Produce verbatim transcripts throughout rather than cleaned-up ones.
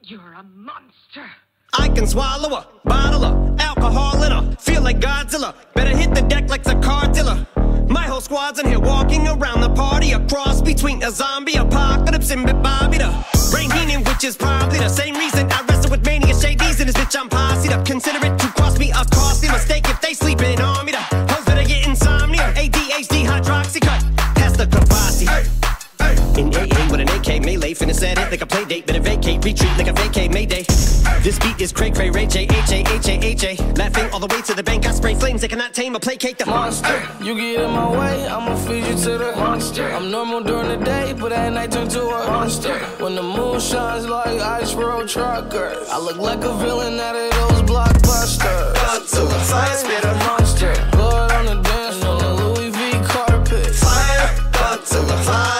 You're a monster. I can swallow a bottle of alcohol in her. Feel like Godzilla. Better hit the deck like the car dealer. My whole squad's in here walking around the party. A cross between a zombie apocalypse and Bobby the Brain Heenan, which is probably the same reason I wrestle with mania shades in this bitch. I'm posse to consider it to cost me a costly mistake if they sleeping on me. The hoes better get insomnia. A D H D hydroxy cut. Pass the Kavasi. Hey. In A A with an A K melee, finna set it like a play date. Better vacate, retreat like a vacate mayday. This beat is cray cray, Ray J, H A, H A, H A. Laughing all the way to the bank, I spray flames. They cannot tame or placate the monster. You get in my way, I'ma feed you to the monster. I'm normal during the day, but at night turn to a monster. When the moon shines like ice road truckers, I look like a villain out of those blockbusters. Up to the fire, spit a monster. Blood on the dance floor, the Louis V carpet. Fire, up to the fire.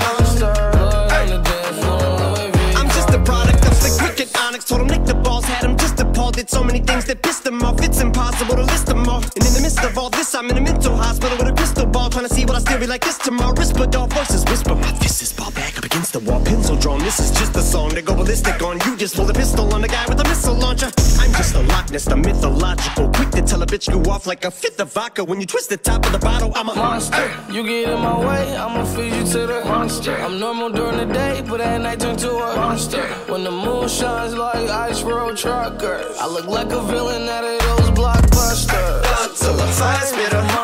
Told him lick the balls, had him just appalled. Did so many things that pissed him off, it's impossible to list them all. And in the midst of all this, I'm in a mental hospital with a crystal ball, trying to see what I still be like this tomorrow. Rispadol voices whisper, my fist is ball back up against the wall, pencil drawn. This is just a song to go ballistic on. You just pull a pistol on the guy with a missile launcher. I'm just a Loch Ness, the mythological, quick to tell a bitch you off like a fifth of vodka. When you twist the top of the bottle, I'm a monster. You get in my way, I'ma feed you to the monster. I'm normal during the day, but at night turn to a monster. When the moon shines like ice road truckers, I look like a villain out of those blockbusters. Up to the fire, spit a